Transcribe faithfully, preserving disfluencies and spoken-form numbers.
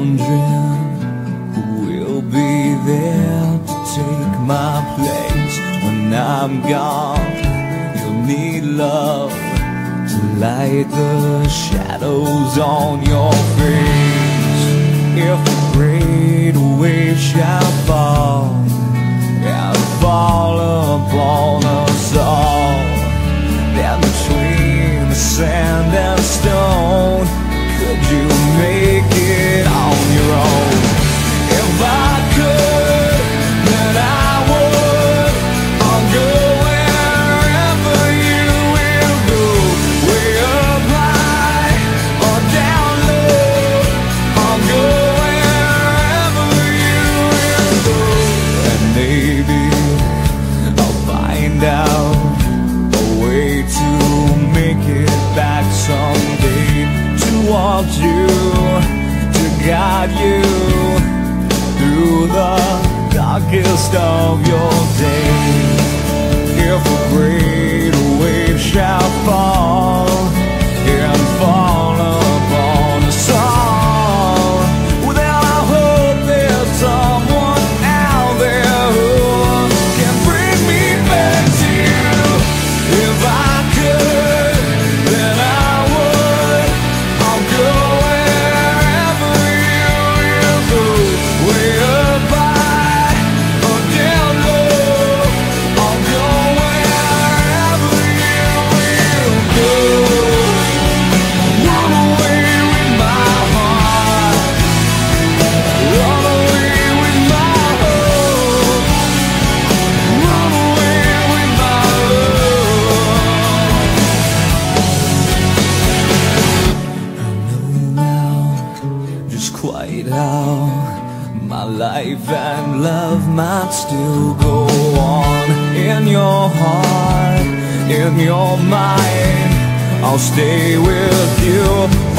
wondering who will be there to take my place when I'm gone. You'll need love to light the shadows on your face. If a great wave shall fall and fall upon us all, then between the sand and stone, could you make it on your own? If I could, then I would. I'll go wherever you will go, way up high or down low. I'll go wherever you will go, and maybe I'll find out a way to make it back someday, towards you, to guide you through the darkest of your days. If a great wave shall fall and fall upon us all, well, then I hope there's someone out there who can bring me back to you. If I could, then I would. I'll go wherever you will go, way up high or down low. I'll go wherever you will go. Run away with my heart, run away with my hope, run away with my love. I know now just quite how my life and love might still go on. In your heart, in your mind, I'll stay with you